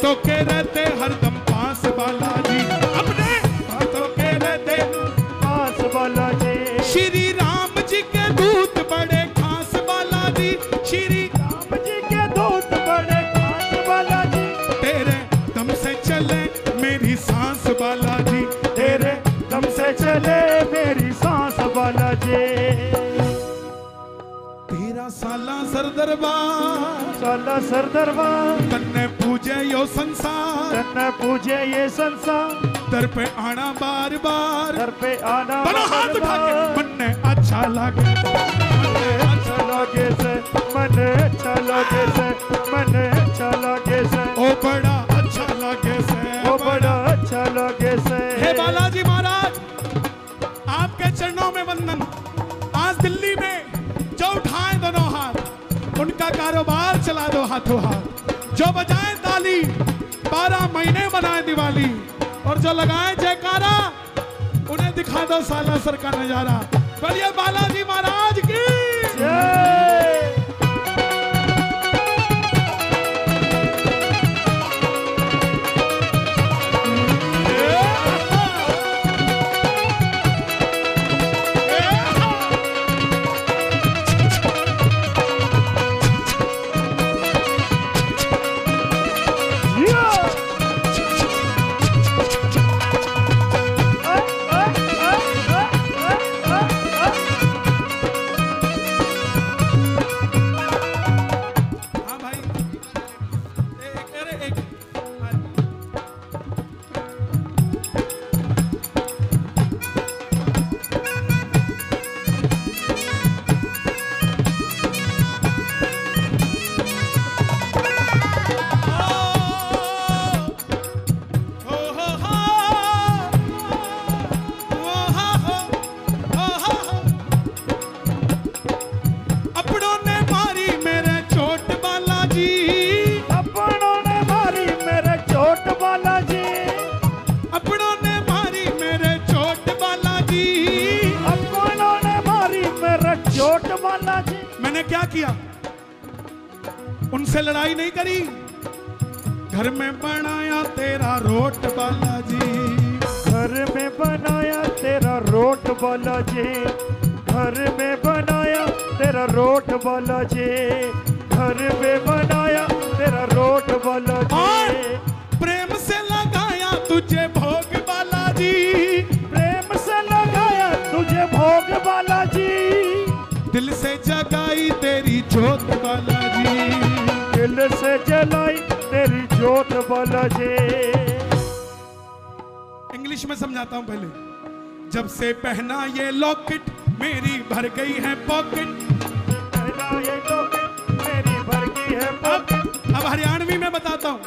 बातों के रहते हरदम पास बालाजी, अपने बातों के रहते पास बालाजी। श्री राम जी के दूत बड़े खास बालाजी, श्री राम जी के दूत बड़े खास बालाजी। तेरे दम से चले मेरी सांस बालाजी, तेरे दम से चले मेरी सांस बालाजी। 13 साला सर दरबार, साला सर दरबार, तन्ने पूजे यो संसार, तन्ने पूजे ये संसार। दर पे आना बार बार, दर पे आना दोनों हाथ उठा के मन ने अच्छा लगे, अच्छा लगे से, मन अच्छा लगे से, मन अच्छा लगे से, ओ बड़ा अच्छा लगे से, ओ बड़ा अच्छा लगे से। हे बालाजी महाराज, आपके चरणों में वंदन। आज दिल्ली में जो उठाए दोनों हाथ, उनका कारोबार चला दो हाथों हाथ। जो बजाए ताली, 12 महीने बनाए दिवाली, और जो लगाए जयकारा, उन्हें दिखा दो सालासर का नजारा। बोलिए बालाजी महाराज की जय। मैंने क्या किया? उनसे लड़ाई नहीं करी, घर में बनाया तेरा रोट बालाजी, घर में बनाया तेरा रोट बालाजी, घर में बनाया तेरा रोट बालाजी, घर में बनाया तेरा रोट बालाजी। प्रेम से लगाया तुझे भोग बालाजी, प्रेम से लगाया तुझे भोग बालाजी, दिल से जगाई तेरी जोत बालाजी, दिल से जलाई तेरी जोत बालाजी। इंग्लिश में समझाता हूं पहले। जब से पहना ये लॉकेट मेरी भर गई है पॉकेट, पहना ये लॉकेट मेरी भर गई है पॉकेट। अब हरियाणवी में बताता हूं।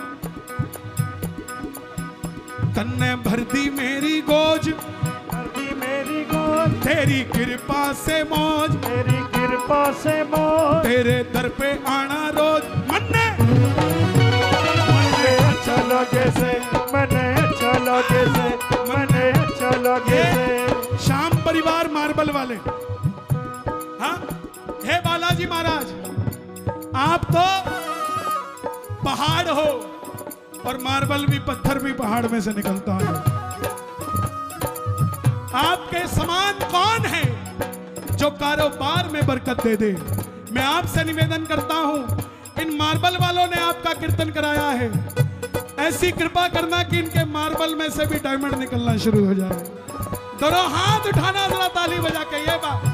तन्ने भर दी मेरी गोज, भर दी मेरी गोद, तेरी कृपा से मौज, तेरी कृपा से मौज, तेरे दर पे आना रोज। मन्ने अच्छा लगे से, मने अच्छा लगे से, मने अच्छा लगे से। श्याम परिवार मार्बल वाले, हाँ हे बालाजी महाराज, आप तो पहाड़ हो और मार्बल भी, पत्थर भी पहाड़ में से निकलता है। आपके समान कौन है जो कारोबार में बरकत दे दे? मैं आपसे निवेदन करता हूं, इन मार्बल वालों ने आपका कीर्तन कराया है, ऐसी कृपा करना कि इनके मार्बल में से भी डायमंड निकलना शुरू हो जाए। दोनों हाथ उठाना जरा ताली बजा के, ये बात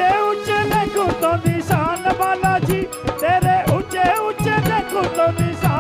निशान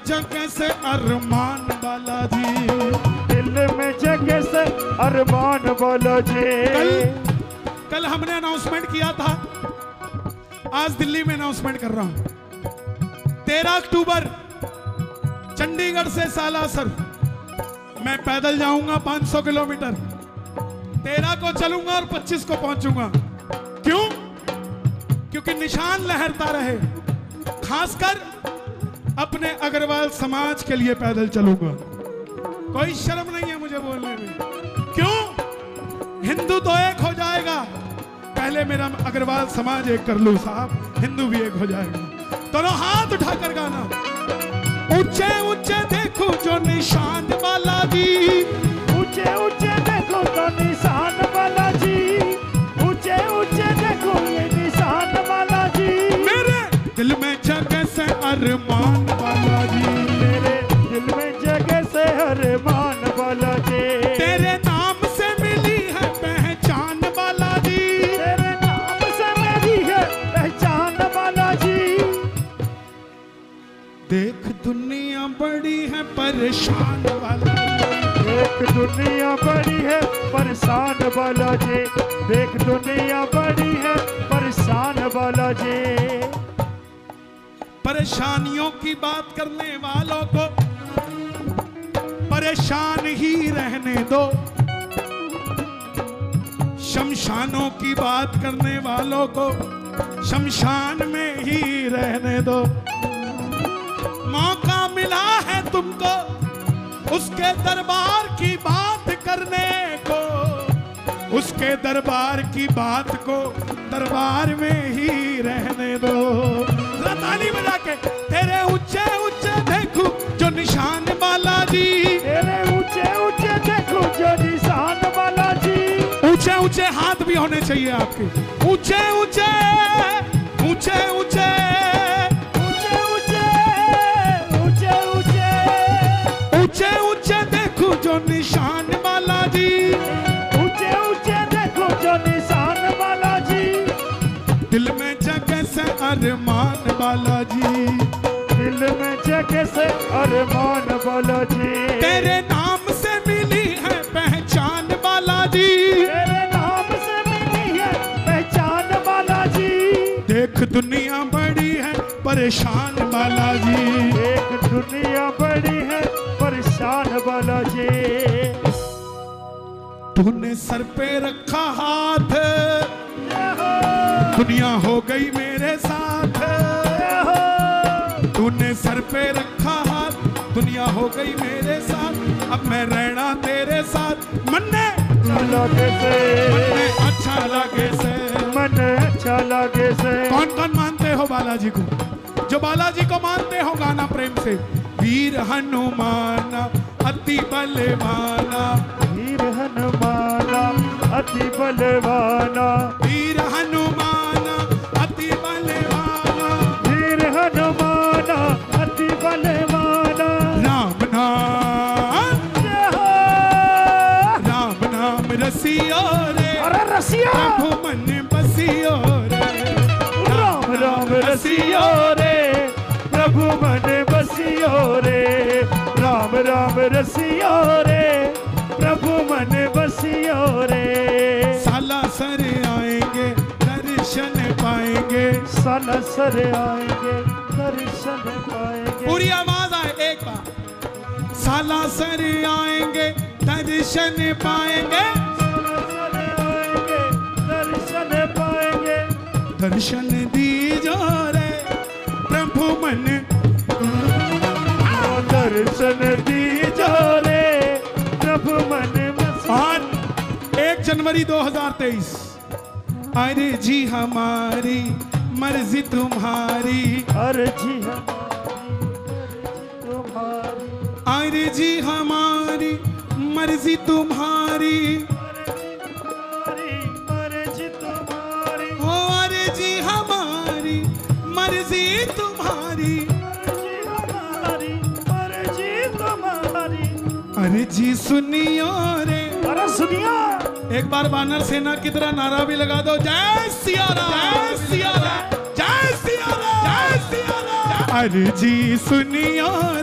जगह से अरमान बालाजी, दिल में जगह से अरमान बालाजी। कल हमने अनाउंसमेंट किया था, आज दिल्ली में अनाउंसमेंट कर रहा हूं। 13 अक्टूबर चंडीगढ़ से सालासर मैं पैदल जाऊंगा 500 किलोमीटर। 13 को चलूंगा और 25 को पहुंचूंगा। क्यों? क्योंकि निशान लहरता रहे। खासकर अपने अग्रवाल समाज के लिए पैदल चलूंगा। कोई शर्म नहीं है मुझे बोलने में। क्यों? हिंदू तो एक हो जाएगा, पहले मेरा अग्रवाल समाज एक कर लूं साहब, हिंदू भी एक हो जाएगा। दोनों हाथ उठाकर गाना, ऊंचे ऊंचे देखो जो निशान बालाजी, ऊंचे ऊंचे देखो तो निशान बालाजी, ऊंचे ऊंचे देखो ये निशान बालाजी। मेरे दिल में जगह से अरमान बालाजी, मेरे दिल में जगह से अरमान बालाजी। तेरे नाम से मिली है पहचान बालाजी, तेरे नाम से मेरी है पहचान बालाजी। देख दुनिया बड़ी है परेशान बालाजी, देख दुनिया बड़ी है परेशान बालाजी, देख दुनिया बड़ी है परेशान बालाजी। परेशानियों की बात करने वालों को परेशान ही रहने दो, शमशानों की बात करने वालों को शमशान में ही रहने दो। मौका मिला है तुमको उसके दरबार की बात करने को, उसके दरबार की बात को दरबार में ही रहने दो। ताली बजा के तेरे ऊंचे ऊंचे देखो जो निशान बालाजी, तेरे ऊंचे ऊंचे देखो जो निशान बालाजी। ऊंचे ऊंचे हाथ भी होने चाहिए आपके, ऊंचे ऊंचे ऊंचे ऊंचे ऊंचे ऊंचे ऊंचे ऊंचे ऊंचे ऊंचे देखो जो निशान बालाजी, ऊंचे ऊंचे देखो जो निशान बालाजी। दिल में जगह से अरमान बालाजी, दिल में जगह से अरमान बालाजी। तेरे नाम से मिली है पहचान बालाजी, तेरे नाम से मिली है पहचान बालाजी। देख दुनिया बड़ी है परेशान बालाजी, एक दुनिया बड़ी है परेशान बालाजी। तूने सर पे रखा हाथ, दुनिया हो गई मेरे साथ। तूने सर पे रखा हाथ, दुनिया हो गई मेरे साथ। अब मैं रहना तेरे साथ, मन लगे से अच्छा लगे से, मन अच्छा लगे से। कौन कौन मानते हो बालाजी को? जो बालाजी को मानते हो गाना प्रेम से, वीर हनुमाना अति बलवाना, वीर हनुमाना अति बलवाना, वीर हनुमाना अति बलवाना, वीर हनुमाना अति बलवाना। राम नाम, राम नाम रसियो रे, अरे रसिया प्रभु मन बसियो रे, राम राम रसियो रे, प्रभु मन बसियो रे। राम राम रसियो रे, प्रभु मन बसियो रे। सालासर आएंगे दर्शन पाएंगे, सालासर आएंगे दर्शन पाएंगे। पूरी आवाज आए एक बार, सालासर आएंगे दर्शन पाएंगे, सालासर आएंगे दर्शन पाएंगे। दर्शन दीजो रे प्रभु मन, दर्शन दीजो रे प्रभु मन बसियो। आज 1 जनवरी 2023, अरे जी हमारी मर्जी तुम्हारी, अर्जी तुम्हारी, अरे जी हमारी मर्जी तुम्हारी, अर्जी तुम्हारी, ओ अरे जी हमारी मर्जी तुम्हारी, अर्जी तुम्हारी। अरे जी सुनियो रे। अरे सुनिया एक बार वानर सेना की तरह नारा भी लगा दो, जय सिया राम, जय सिया राम, जय सिया राम, जय सिया राम। अरे जी सुनियो